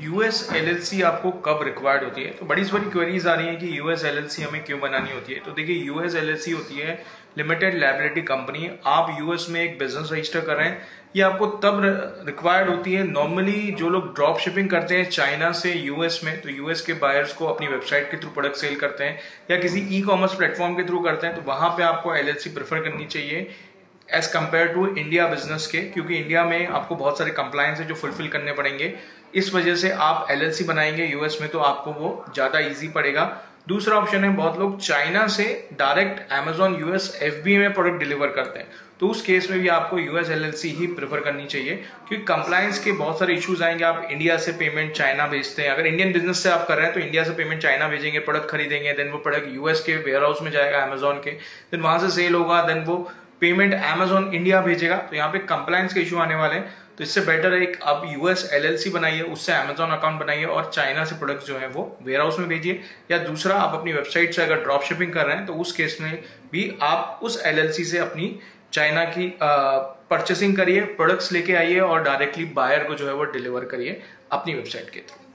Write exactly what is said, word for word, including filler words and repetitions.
US LLC आपको कब required होती है? तो बड़ी से बड़ी क्वेरीज आ रही है कि यूएस एलएलसी हमें क्यों बनानी होती है। तो देखिए, यूएस एलएलसी होती है लिमिटेड लायबिलिटी कंपनी। आप यूएस में एक बिजनेस रजिस्टर कर रहे हैं, ये आपको तब रिक्वायर्ड होती है। नॉर्मली जो लोग ड्रॉप शिपिंग करते हैं चाइना से यूएस में, तो यूएस के बायर्स को अपनी वेबसाइट के थ्रू प्रोडक्ट सेल करते हैं या किसी ई कॉमर्स प्लेटफॉर्म के थ्रू करते हैं, तो वहां पे आपको एलएलसी प्रेफर करनी चाहिए as compare to India business के, क्योंकि इंडिया में आपको बहुत सारे कंप्लायंस है जो फुलफिल करने पड़ेंगे। इस वजह से आप एलएलसी बनाएंगे यूएस में तो आपको वो ज्यादा इजी पड़ेगा। दूसरा ऑप्शन है, बहुत लोग चाइना से डायरेक्ट अमेजॉन यूएस एफबी में प्रोडक्ट डिलीवर करते हैं, तो उस केस में भी आपको यूएस एलएलसी ही प्रेफर करनी चाहिए, क्योंकि कंप्लायंस के बहुत सारे इश्यूज आएंगे। आप इंडिया से पेमेंट चाइना भेजते हैं, अगर इंडियन बिजनेस से आप कर रहे हैं तो इंडिया से पेमेंट चाइना भेजेंगे, प्रोडक्ट खरीदेंगे, देन वो प्रोडक्ट यूएस के वेयर हाउस में जाएगा अमेजॉन के, देन वहां से सेल होगा, देन वो पेमेंट अमेजॉन इंडिया भेजेगा, तो यहाँ पे कंप्लायंस के इशू आने वाले हैं। तो इससे बेटर है एक आप यूएस एलएलसी बनाइए, उससे अमेजॉन अकाउंट बनाइए और चाइना से प्रोडक्ट जो है वो वेयर हाउस में भेजिए। या दूसरा, आप अपनी वेबसाइट से अगर ड्रॉप शिपिंग कर रहे हैं तो उस केस में भी आप उस एलएलसी से अपनी चाइना की परचेसिंग करिए, प्रोडक्ट्स लेके आइए और डायरेक्टली बायर को जो है वो डिलीवर करिए अपनी वेबसाइट के थ्रू।